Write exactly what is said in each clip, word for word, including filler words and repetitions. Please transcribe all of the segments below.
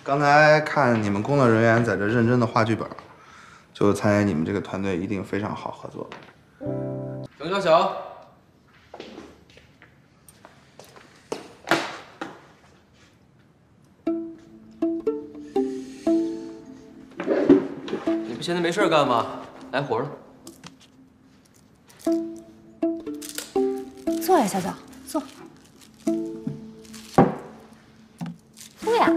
刚才看你们工作人员在这认真的画剧本，就猜你们这个团队一定非常好合作。 程小小，你不现在没事干吗？来活了。 坐呀，小小，坐。坐呀。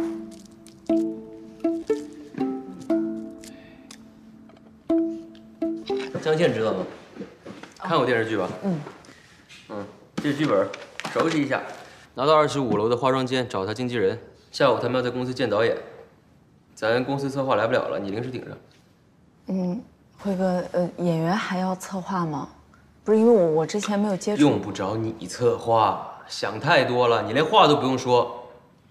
江倩知道吗？看过电视剧吧？ 嗯。 嗯，这是剧本，熟悉一下。拿到二十五楼的化妆间找他经纪人。下午他们要在公司见导演，咱公司策划来不了了，你临时顶上。 嗯，辉哥，呃，演员还要策划吗？不是因为我我之前没有接触。 用不着你策划，想太多了，你连话都不用说。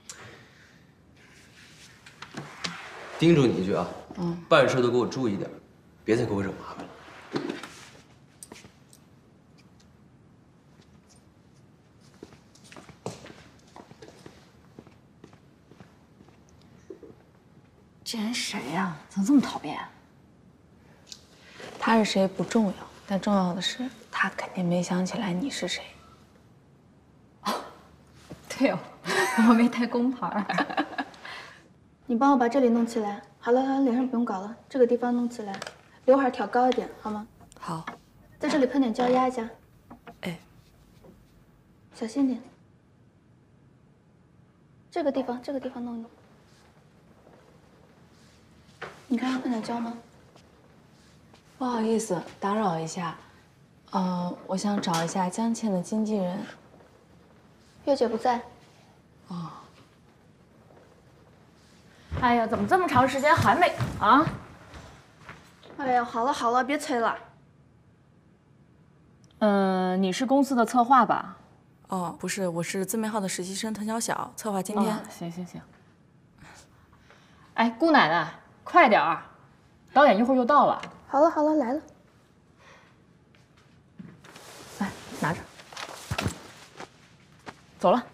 叮嘱你一句啊，嗯，办事都给我注意点，别再给我惹麻烦了。 这人谁呀？怎么这么讨厌？ 他是谁不重要，但重要的是他肯定没想起来你是谁。 哦，对哦，我没带工牌。 你帮我把这里弄起来。好了好了，脸上不用搞了，这个地方弄起来，刘海调高一点，好吗？ 好， 在这里喷点胶压一下。 哎， 小心点。这个地方，这个地方弄一弄。你看要喷点胶吗？ 不好意思，打扰一下。呃，我想找一下江倩的经纪人。 月姐不在。 哦。 哎呀，怎么这么长时间还没啊？ 哎呀，好了好了，别催了。 嗯，你是公司的策划吧？ 哦，不是，我是字面号的实习生滕小小，策划今天。 哦、行行行。哎，姑奶奶，快点儿，导演一会儿就到了。 好了好了，来了。 来，拿着。走了。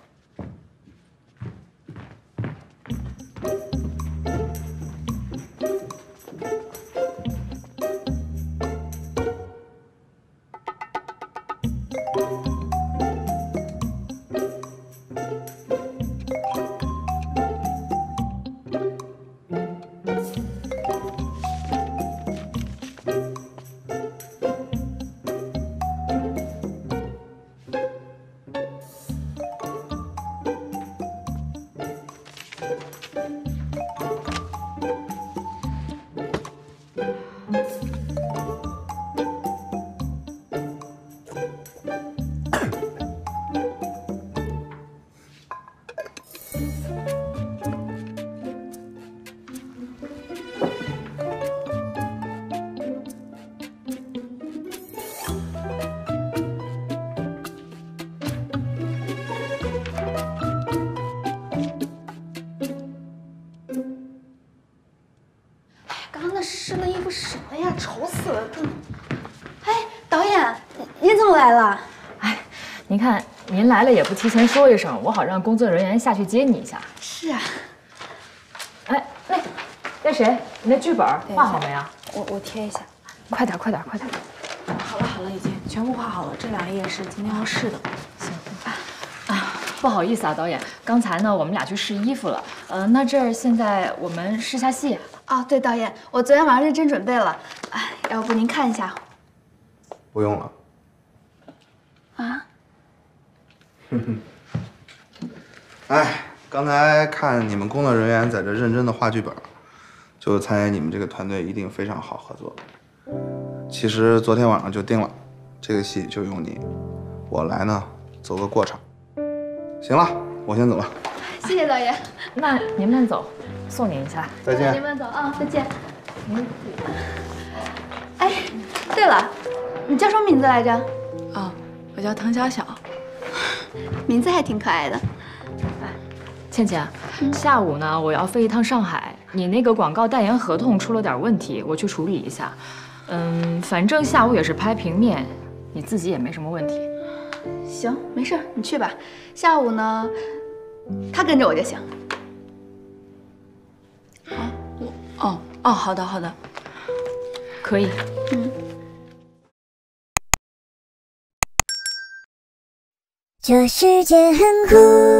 湿了衣服什么呀？丑死了！哎，导演，您怎么来了？ 哎，您看您来了也不提前说一声，我好让工作人员下去接你一下。 是啊。 哎，那那谁，你那剧本画好没啊？ 我我贴一下。 快点，快点，快点！ 好了好了，已经全部画好了，这两页是今天要试的。 行。啊，不好意思啊，导演，刚才呢我们俩去试衣服了。呃，那这儿现在我们试下戏。 哦，对，导演，我昨天晚上认真准备了，哎，要不您看一下？ 不用了。 啊？ 哼哼。哎，刚才看你们工作人员在这认真的画剧本，就猜你们这个团队一定非常好合作。其实昨天晚上就定了，这个戏就用你，我来呢走个过场。行了，我先走了。 谢谢导演。 那您慢走，送您一下。 再见。 您慢走啊，再见。嗯。哎，对了，你叫什么名字来着？ 哦，我叫滕小小。 名字还挺可爱的。 哎，倩倩，嗯、下午呢我要飞一趟上海，你那个广告代言合同出了点问题，我去处理一下。嗯，反正下午也是拍平面，你自己也没什么问题。 行，没事，你去吧。下午呢，他跟着我就行。 哦哦，好的好的， 可以。 嗯。 这世界很酷。